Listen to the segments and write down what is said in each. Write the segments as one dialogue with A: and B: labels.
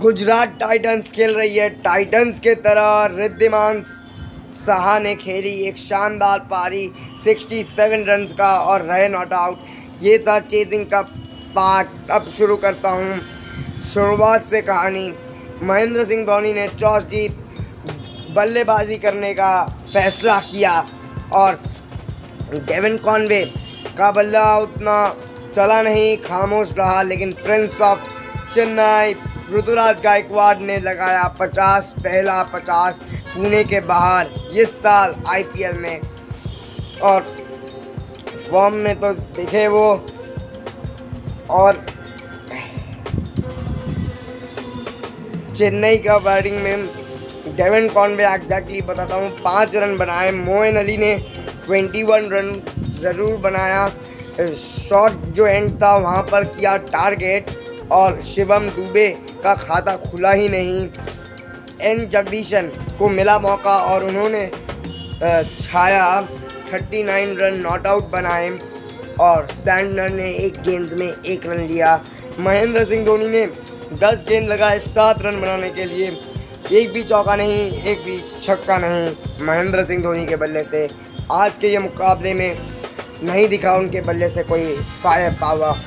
A: Gujarat Titans खेल रही है टाइटंस के तरह। रिद्धिमान साहा ने खेली एक शानदार पारी 67 रन्स का और रहे नॉट आउट। ये था चेजिंग का पार्ट। अब शुरू करता हूँ शुरुआत से कहानी। महेंद्र सिंह धोनी ने टॉस जीत बल्लेबाजी करने का फैसला किया और डेविन कॉनवे का बल्ला उतना चला नहीं, खामोश रहा, लेकिन प्रिंस ऑफ चेन्नई ऋतुराज गायकवाड़ ने लगाया 50, पहला 50 पुणे के बाहर इस साल आईपीएल में। और फॉर्म में तो दिखे वो। और चेन्नई का बैटिंग में डेविन कॉनवे एग्जैक्टली बताता हूँ 5 रन बनाए। मोइन अली ने 21 रन ज़रूर बनाया। शॉट जो एंड था वहाँ पर किया टारगेट और शिवम दुबे का खाता खुला ही नहीं। एन जगदीशन को मिला मौका और उन्होंने छाया 39 रन नॉट आउट बनाए और सैंडनर ने एक गेंद में 1 रन लिया। महेंद्र सिंह धोनी ने 10 गेंद लगाए 7 रन बनाने के लिए। एक भी चौका नहीं, एक भी छक्का नहीं महेंद्र सिंह धोनी के बल्ले से। आज के ये मुकाबले में नहीं दिखा उनके बल्ले से कोई फायर पावर।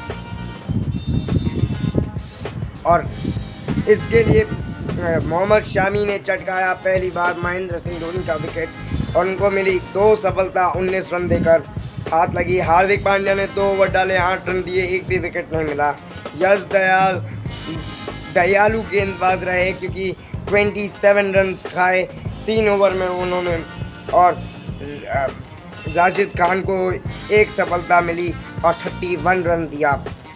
A: और इसके लिए मोहम्मद शामी ने चटकाया पहली बार महेंद्र सिंह धोनी का विकेट और उनको मिली 2 सफलता 19 रन देकर हाथ लगी। हार्दिक पांड्या ने 2 ओवर डाले, 8 रन दिए, एक भी विकेट नहीं मिला। यश दयालु गेंदबाज रहे क्योंकि 27 रन खाए 3 ओवर में उन्होंने। और राशिद खान को 1 सफलता मिली और 31 रन दिया।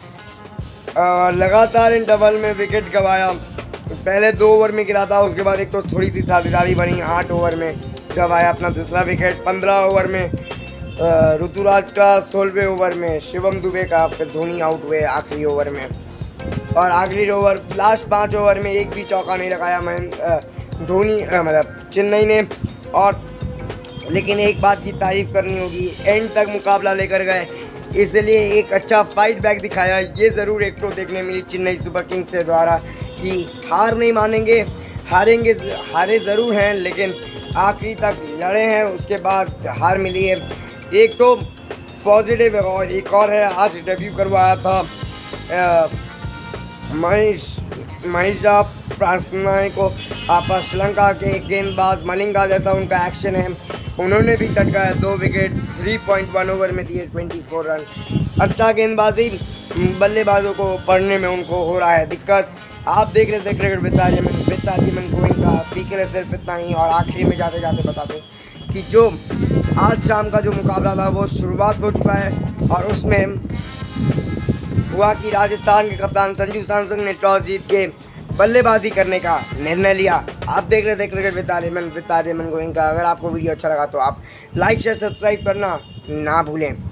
A: लगातार इन डबल में विकेट गंवाया। पहले 2 ओवर में गिरा था, उसके बाद एक तो थोड़ी सी साझेदारी बनी, 8 ओवर में गंवाया अपना दूसरा विकेट। 15 ओवर में ऋतुराज का, 16वें ओवर में शिवम दुबे का, फिर धोनी आउट हुए आखिरी ओवर में। और आखिरी ओवर लास्ट 5 ओवर में एक भी चौका नहीं लगाया धोनी मतलब चेन्नई ने। और लेकिन एक बात की तारीफ करनी होगी, एंड तक मुकाबला लेकर गए, इसलिए एक अच्छा फाइट बैक दिखाया। ये ज़रूर एक तो देखने मिली चेन्नई सुपर किंग्स से द्वारा कि हार नहीं मानेंगे, हारे ज़रूर हैं लेकिन आखिरी तक लड़े हैं। उसके बाद हार मिली है। एक तो पॉजिटिव है और एक और है, आज डेब्यू करवाया था महेश प्रासनाय को श्रीलंका के गेंदबाज मलिंगा जैसा उनका एक्शन है। उन्होंने भी चटकाया 2 विकेट 3.1 ओवर में दिए 24 रन। अच्छा गेंदबाजी, बल्लेबाजों को पढ़ने में उनको हो रहा है दिक्कत। आप देख रहे थे क्रिकेट विद आर्यमन गोइंग का। पी के लिए सिर्फ इतना ही। और आखिरी में जाते जाते बता दूं कि जो आज शाम का जो मुकाबला था वो शुरुआत हो चुका है और उसमें हुआ कि राजस्थान के कप्तान संजू सैमसन ने टॉस जीत के बल्लेबाजी करने का निर्णय लिया। आप देख रहे थे क्रिकेट विद आर्यमन गोइंग का। अगर आपको वीडियो अच्छा लगा तो आप लाइक शेयर सब्सक्राइब करना ना भूलें।